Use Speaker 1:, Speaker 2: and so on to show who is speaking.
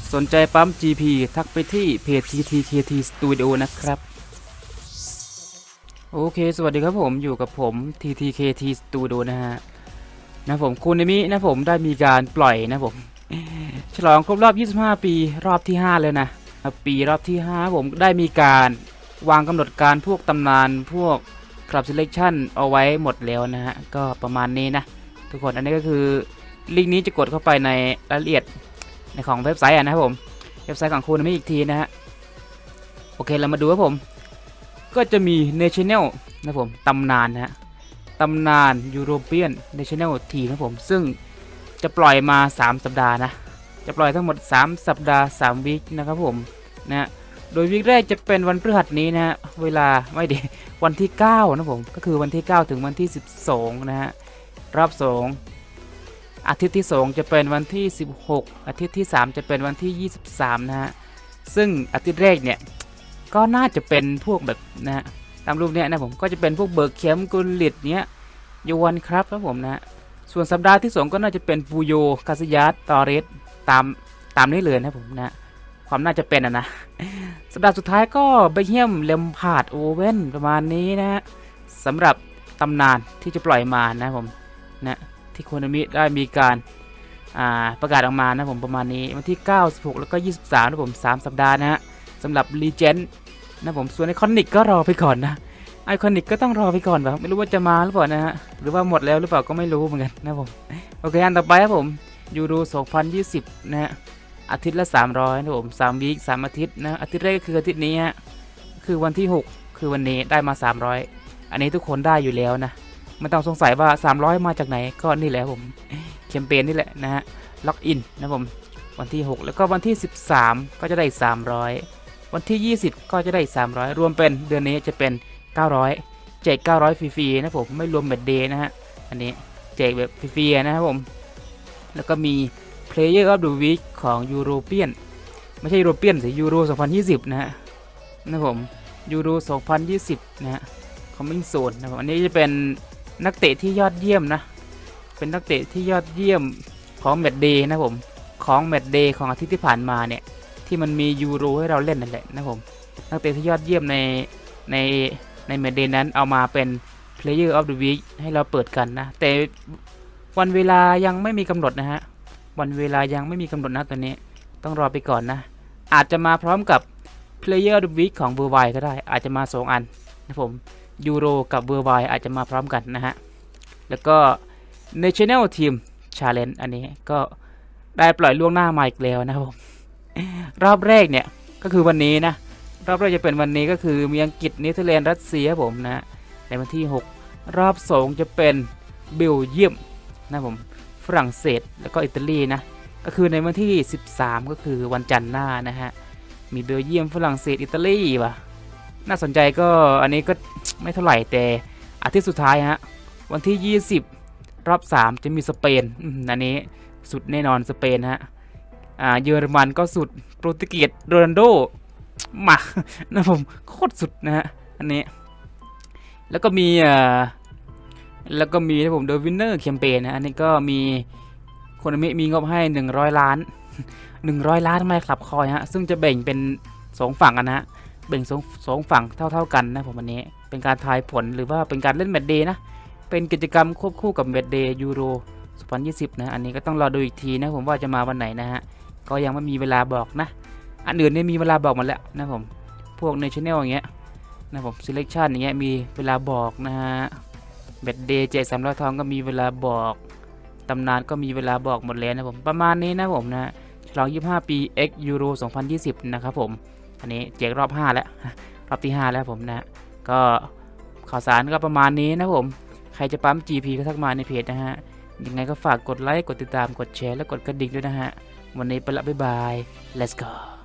Speaker 1: สนใจปั๊ม GP ทักไปที่เพจ TTKT Studio นะครับโอเคสวัสดีครับผมอยู่กับผม TTKT Studio นะผมคุณเอมินะผมได้มีการปล่อยนะผมฉลองครบรอบ25ปีรอบที่5เลยนะปีรอบที่5ผมได้มีการวางกำหนดการพวกตำนานพวกคลับ selection เอาไว้หมดแล้วนะฮะก็ประมาณนี้นะทุกคนอันนี้ก็คือลิงก์นี้จะกดเข้าไปในรายละเอียดในของเว็บไซต์นะครับผมเว็บไซต์ของคุณเอมิอีกทีนะฮะโอเคเรามาดูครับผมก็จะมี National นะผมตำนานนะฮะตำนาน European National Team นะผมซึ่งจะปล่อยมา3สัปดาห์นะจะปล่อยทั้งหมด3สัปดาห์3วีคนะครับผมนะโดยวีคแรกจะเป็นวันพฤหัสนี้นะฮะเวลาไม่ดีวันที่9นะผมก็คือวันที่9ถึงวันที่12นะฮะรอบ2อาทิตย์ที่2จะเป็นวันที่16อาทิตย์ที่3จะเป็นวันที่23นะฮะซึ่งอาทิตย์แรกเนี่ยก็น่าจะเป็นพวกแบบนะฮะตามรูปเนี้ยนะผมก็จะเป็นพวกเบิร์กแคมกุลิตเนี้ยยูวันครับนะผมนะส่วนสัปดาห์ที่2ก็น่าจะเป็นปูโยคาซิยัสตอเรสตามนี้เลยนะผมนะความน่าจะเป็นนะสัปดาห์สุดท้ายก็เบคแฮมเลมพาร์ดโอเว่นประมาณนี้นะฮะสำหรับตำนานที่จะปล่อยมานะผมนะที่โคนามิได้มีการประกาศออกมานะผมประมาณนี้วันที่9 16แล้วก็23นะผม3สัปดาห์นะฮะสำหรับลีเจนด์นะผมส่วนไอคอนิกก็รอไปก่อนนะไอคอนิกก็ต้องรอไปก่อนแบบไม่รู้ว่าจะมาหรือเปล่านะฮะหรือว่าหมดแล้วหรือเปล่าก็ไม่รู้เหมือนกันนะผมโอเคอันต่อไปครับผมยูโร2020นะฮะอาทิตย์ละ300นะผม3วีค3อาทิตย์นะอาทิตย์แรกก็คืออาทิตย์นี้ฮะคือวันที่6คือวันนี้ได้มา300อันนี้ทุกคนได้อยู่แล้วนะไม่ต้องสงสัยว่า300มาจากไหนก็นี่แหละผมแคมเปญนี่แหละนะฮะล็อกอินนะผมวันที่6แล้วก็วันที่13ก็จะได้300วันที่20ก็จะได้300รวมเป็นเดือนนี้จะเป็น900แจก900ฟรีๆนะผมไม่รวมแบตเดย์นะฮะอันนี้แจกแบบฟรีๆนะครับผมแล้วก็มี Player of the Week ของ European ไม่ใช่ European สิ Euro 2020นะฮะนะผม Euro 2020นะฮะ Coming Soon นะผมอันนี้จะเป็นนักเตะที่ยอดเยี่ยมนะเป็นนักเตะที่ยอดเยี่ยมของแมตช์เดย์นะผมของแมตช์เดย์ของอาทิตย์ที่ผ่านมาเนี่ยที่มันมียูโรให้เราเล่นนั่นแหละนะผมนักเตะที่ยอดเยี่ยมในแมตช์เดย์นั้นเอามาเป็น Player of the Week ให้เราเปิดกันนะแต่วันเวลายังไม่มีกำหนดนะฮะวันเวลายังไม่มีกำหนดนะตัวนี้ต้องรอไปก่อนนะอาจจะมาพร้อมกับ Player of the Week ของเวอร์ไวก็ได้อาจจะมา2อันนะผมยูโรกับเวอร์ไวอาจจะมาพร้อมกันนะฮะแล้วก็ National Team Challenge อันนี้ก็ได้ปล่อยล่วงหน้ามาอีกแล้วนะครับผมรอบแรกเนี่ยก็คือวันนี้นะรอบแรกจะเป็นวันนี้ก็คือมีอังกฤษเนเธอร์แลนด์รัสเซียผมนะในวันที่6รอบ2จะเป็นเบลเยียมนะผมฝรั่งเศสแล้วก็อิตาลีนะก็คือในวันที่13ก็คือวันจันทร์หน้านะฮะมีเบลเยียมฝรั่งเศสอิตาลีว่ะน่าสนใจก็อันนี้ก็ไม่เท่าไหร่แต่อาทิตย์สุดท้ายฮะวันที่20รอบ3จะมีสเปนอันนี้สุดแน่นอนสเปนฮะเยอรมันก็สุดโปรตุเกสโรนัลโดมานะผมโคตรสุดนะฮะอันนี้แล้วก็มีนะผมเดอะวินเนอร์แคมเปญนะอันนี้ก็มีคนมีงบให้100 ล้าน100 ล้านไม่คลับคอยฮะซึ่งจะแบ่งเป็น2ฝั่งกันนะฮะแบ่ง2ฝั่งเท่ากันนะผมอันนี้เป็นการทายผลหรือว่าเป็นการเล่นแมตช์เดย์นะเป็นกิจกรรมควบคู่กับแมตช์เดย์ยูโร2020นะอันนี้ก็ต้องรอดูอีกทีนะผมว่าจะมาวันไหนนะฮะก็ยังไม่มีเวลาบอกนะอันอื่นเนี่ยมีเวลาบอกหมดแล้วนะผมพวก National อย่างเงี้ยนะผม Selection อย่างเงี้ยมีเวลาบอกนะฮะแบตเดย์แจก300 ทองก็มีเวลาบอกตำนานก็มีเวลาบอกหมดแล้วนะผมประมาณนี้นะผมนะฉลอง25 ปี X Euro 2020นะครับผมอันนี้แจกรอบ5แล้วรอบที่5แล้วผมนะก็ข่าวสารก็ประมาณนี้นะผมใครจะปั๊ม GP ก็ทักมาในเพจนะฮะยังไงก็ฝากกดไลค์กดติดตามกดแชร์และกดกระดิ่งด้วยนะฮะวันนี้ไปละบ๊ายบาย let's go